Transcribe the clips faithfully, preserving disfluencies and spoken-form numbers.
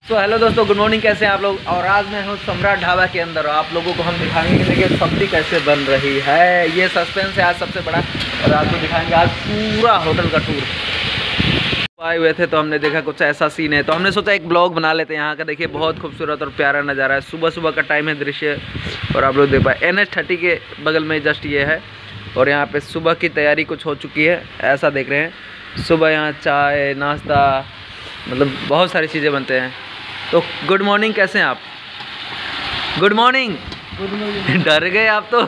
तो हेलो दोस्तों, good morning. कैसे हैं आप लोग। और आज मैं हूँ सम्राट ढाबा के अंदर और आप लोगों को हम दिखाएंगे कि सब्जी कैसे बन रही है। ये सस्पेंस है आज सबसे बड़ा, और आपको दिखाएंगे आज पूरा होटल का टूर। आए हुए थे तो हमने देखा कुछ ऐसा सीन है, तो हमने सोचा एक ब्लॉग बना लेते हैं यहाँ का। देखिए बहुत खूबसूरत और प्यारा नज़ारा है, सुबह सुबह का टाइम है दृश्य, और आप लोग देख पाए एन एच थर्टी के बगल में जस्ट ये है। और यहाँ पे सुबह की तैयारी कुछ हो चुकी है, ऐसा देख रहे हैं। सुबह यहाँ चाय नाश्ता मतलब बहुत सारी चीज़ें बनते हैं। तो गुड मॉर्निंग, कैसे हैं आप। Good morning. डर गए आप तो।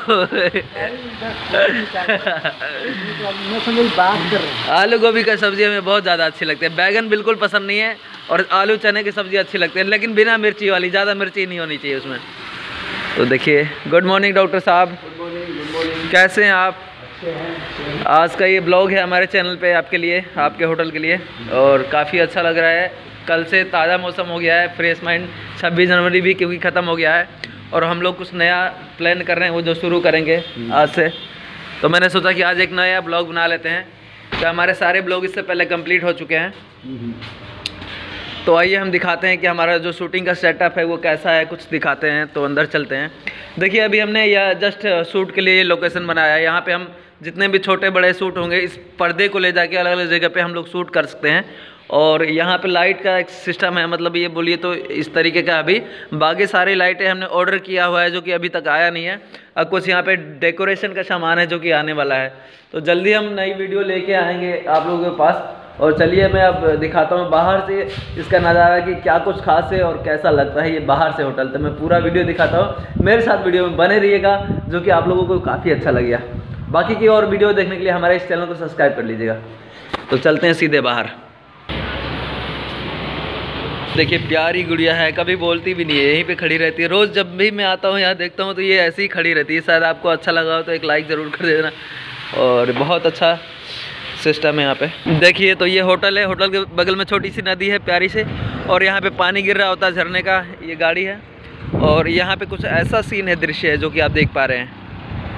आलू गोभी का सब्जी हमें बहुत ज़्यादा अच्छी लगती है, बैगन बिल्कुल पसंद नहीं है, और आलू चने की सब्जी अच्छी लगती है, लेकिन बिना मिर्ची वाली, ज़्यादा मिर्ची नहीं होनी चाहिए उसमें। तो देखिए, गुड मॉर्निंग डॉक्टर साहब, कैसे हैं आप। आज का ये ब्लॉग है हमारे चैनल पे आपके लिए, आपके होटल के लिए, और काफ़ी अच्छा लग रहा है। कल से ताज़ा मौसम हो गया है, फ्रेश माइंड। छब्बीस जनवरी भी क्योंकि ख़त्म हो गया है, और हम लोग कुछ नया प्लान कर रहे हैं, वो जो शुरू करेंगे आज से। तो मैंने सोचा कि आज एक नया ब्लॉग बना लेते हैं। तो हमारे सारे ब्लॉग इससे पहले कंप्लीट हो चुके हैं, तो आइए हम दिखाते हैं कि हमारा जो शूटिंग का सेटअप है वो कैसा है, कुछ दिखाते हैं। तो अंदर चलते हैं। देखिए अभी हमने यह जस्ट शूट के लिए लोकेशन बनाया है। यहाँ पे हम जितने भी छोटे बड़े शूट होंगे, इस पर्दे को ले जाके अलग अलग जगह पे हम लोग शूट कर सकते हैं। और यहाँ पे लाइट का एक सिस्टम है, मतलब ये बोलिए तो इस तरीके का। अभी बाकी सारी लाइटें हमने ऑर्डर किया हुआ है, जो कि अभी तक आया नहीं है। अब कुछ यहाँ पे डेकोरेशन का सामान है जो कि आने वाला है, तो जल्दी हम नई वीडियो लेके आएंगे आप लोगों के पास। और चलिए मैं अब दिखाता हूँ बाहर से इसका नज़ारा कि क्या कुछ खास है और कैसा लगता है ये बाहर से होटल। तो मैं पूरा वीडियो दिखाता हूँ, मेरे साथ वीडियो में बने रहिएगा, जो कि आप लोगों को काफ़ी अच्छा लगेगा। बाकी की और वीडियो देखने के लिए हमारे इस चैनल को सब्सक्राइब कर लीजिएगा। तो चलते हैं सीधे बाहर। देखिए प्यारी गुड़िया है, कभी बोलती भी नहीं है, यहीं पे खड़ी रहती है। रोज़ जब भी मैं आता हूँ यहाँ देखता हूँ तो ये ऐसे ही खड़ी रहती है। शायद आपको अच्छा लगा हो तो एक लाइक ज़रूर कर देना। और बहुत अच्छा सिस्टम है यहाँ पे। देखिए तो ये होटल है, होटल के बगल में छोटी सी नदी है प्यारी से, और यहाँ पे पानी गिर रहा होता है झरने का। ये गाड़ी है, और यहाँ पे कुछ ऐसा सीन है, दृश्य है जो कि आप देख पा रहे हैं।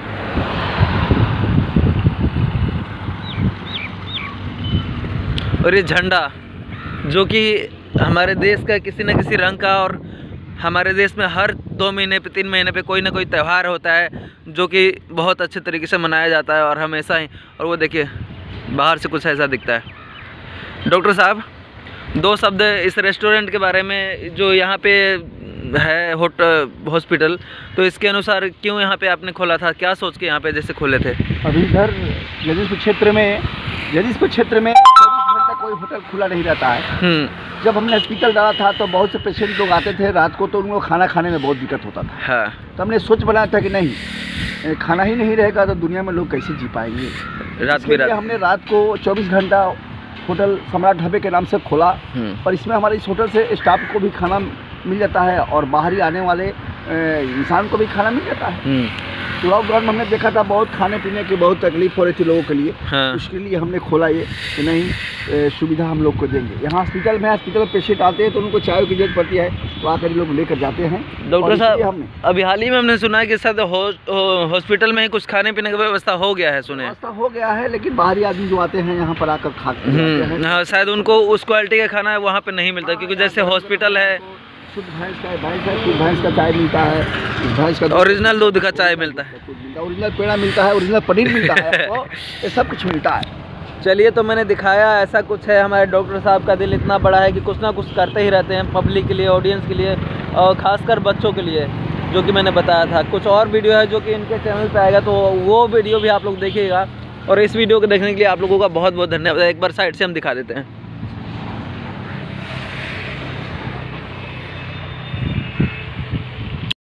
और ये झंडा जो कि हमारे देश का किसी न किसी रंग का, और हमारे देश में हर दो महीने पे तीन महीने पे कोई ना कोई त्यौहार होता है जो कि बहुत अच्छे तरीके से मनाया जाता है, और हमेशा ही। और वो देखिए बाहर से कुछ ऐसा दिखता है। डॉक्टर साहब, दो शब्द इस रेस्टोरेंट के बारे में, जो यहाँ पे है होटल हॉस्पिटल, तो इसके अनुसार क्यों यहाँ पे आपने खोला था, क्या सोच के यहाँ पे जैसे खोले थे। अभी इधर जगदीशपुर क्षेत्र में जगदीशपुर क्षेत्र में कोई होटल खुला नहीं रहता है। जब हमने हॉस्पिटल डाला था तो बहुत से पेशेंट लोग आते थे रात को, तो उनको खाना खाने में बहुत दिक्कत होता था। हाँ। तो हमने सोच बनाया था कि नहीं, खाना ही नहीं रहेगा तो दुनिया में लोग कैसे जी पाएंगे। रात में रात हमने रात को चौबीस घंटा होटल सम्राट ढाबे के नाम से खोला, और इसमें हमारे इस होटल से स्टाफ को भी खाना मिल जाता है, और बाहरी आने वाले इंसान को भी खाना मिल जाता है। तो लॉकडाउन में हमने देखा था बहुत खाने पीने की बहुत तकलीफ हो रही थी लोगों के लिए। हाँ। उसके लिए हमने खोला ये कि नहीं, सुविधा हम लोग को देंगे। यहाँ हॉस्पिटल में हॉस्पिटल में पेशेंट आते हैं तो उनको चाय की जरूरत पड़ती है, तो आकर लोग लेकर जाते हैं। डॉक्टर साहब, हमने अभी हाल ही में हमने सुना है कि शायद हॉस्पिटल में ही कुछ खाने पीने की व्यवस्था हो गया है, सुने व्यवस्था हो गया है, लेकिन बाहरी आदमी जो आते हैं यहाँ पर आकर खाते हैं, हाँ, शायद उनको उस क्वालिटी का खाना है वहाँ पर नहीं मिलता, क्योंकि जैसे हॉस्पिटल है शुद्ध भैंस का भैंस है शुद्ध भैंस का चाय मिलता है, भैंस का ओरिजिनल दूध का चाय मिलता है, ओरिजिनल पेड़ा मिलता है, ओरिजिनल पनीर मिलता है, तो ये सब कुछ मिलता है। चलिए, तो मैंने दिखाया ऐसा कुछ है। हमारे डॉक्टर साहब का दिल इतना बड़ा है कि कुछ ना कुछ करते ही रहते हैं पब्लिक के लिए, ऑडियंस के लिए, और ख़ासकर बच्चों के लिए, जो कि मैंने बताया था। कुछ और वीडियो है जो कि इनके चैनल पे आएगा, तो वो वीडियो भी आप लोग देखिएगा। और इस वीडियो को देखने के लिए आप लोगों का बहुत बहुत धन्यवाद। एक बार साइड से हम दिखा देते हैं।